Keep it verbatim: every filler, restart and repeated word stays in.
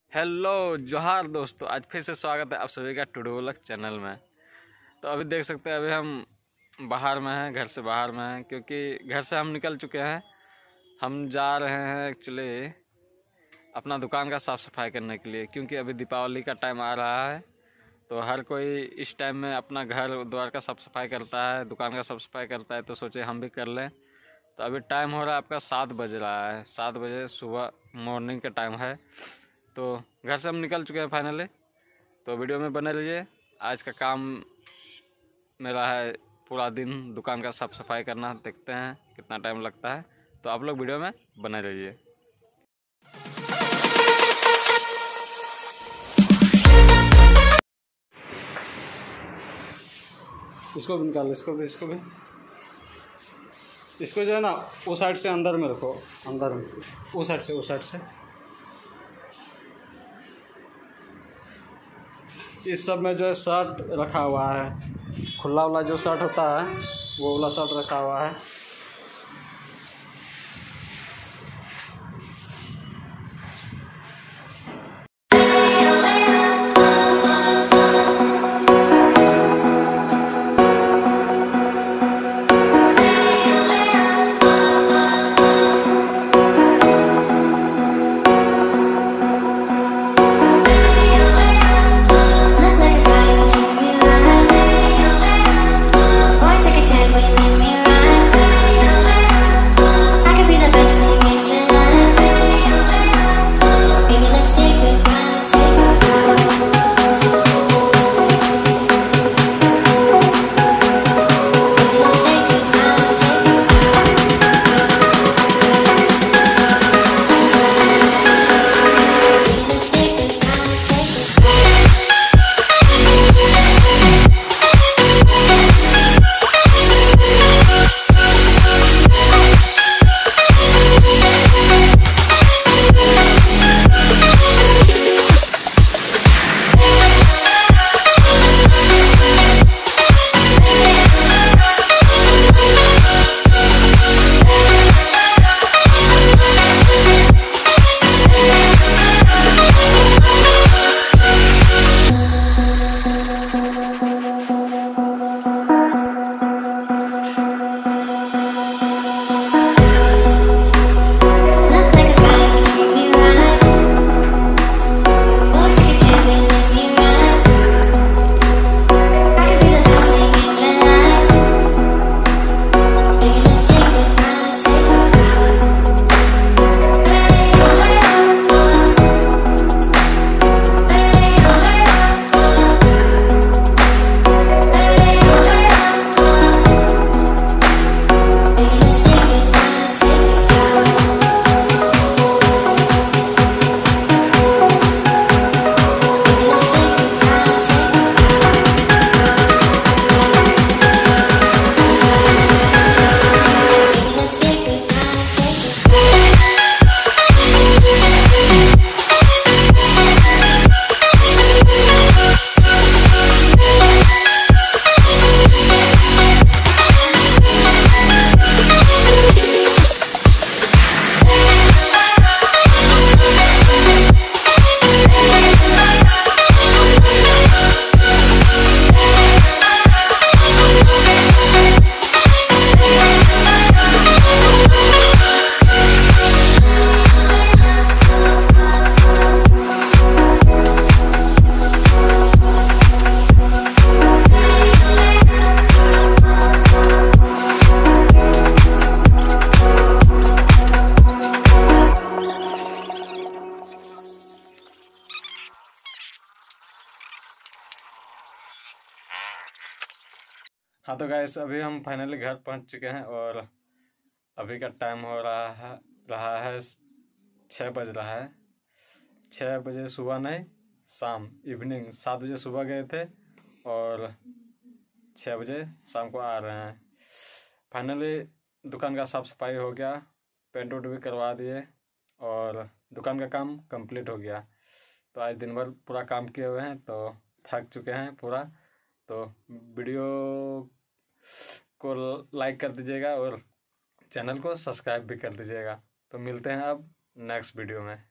Hello जोहार दोस्तों, आज फिर से स्वागत है आप सभी का टुडे व्लॉग चैनल में। तो अभी देख सकते हैं, अभी हम बाहर में हैं, घर से बाहर में हैं, क्योंकि घर से हम निकल चुके हैं। हम जा रहे हैं एक्चुअली अपना दुकान का साफ़ सफाई करने के लिए, क्योंकि अभी दीपावली का टाइम आ रहा है। तो हर कोई इस टाइम में अपना घर द्वार का साफ़ सफाई करता है, दुकान का साफ़ सफाई करता है, तो सोचे हम भी कर लें। तो अभी टाइम हो रहा है आपका सात बज रहा है, सात बजे सुबह मॉर्निंग का टाइम है। तो घर से हम निकल चुके हैं फाइनली। तो वीडियो में बने रहिए। आज का काम मेरा है पूरा दिन दुकान का साफ़ सफाई करना, देखते हैं कितना टाइम लगता है। तो आप लोग वीडियो में बने रहिए। इसको भी निकाल, इसको भी इसको भी इसको जो है ना वो साइड से अंदर में रखो, अंदर में वो साइड से वो साइड से इस सब में जो है शर्ट रखा हुआ है, खुला वाला जो शर्ट होता है वो वाला शर्ट रखा हुआ है। हाँ तो गाइस, अभी हम फाइनली घर पहुंच चुके हैं और अभी का टाइम हो रहा है रहा है छः बज रहा है। छः बजे सुबह नहीं, शाम इवनिंग सात बजे सुबह गए थे और छः बजे शाम को आ रहे हैं। फाइनली दुकान का साफ़ सफाई हो गया, पेंट उंट भी करवा दिए और दुकान का काम कंप्लीट हो गया। तो आज दिन भर पूरा काम किए हुए हैं, तो थक चुके हैं पूरा। तो वीडियो को लाइक कर दीजिएगा और चैनल को सब्सक्राइब भी कर दीजिएगा। तो मिलते हैं अब नेक्स्ट वीडियो में।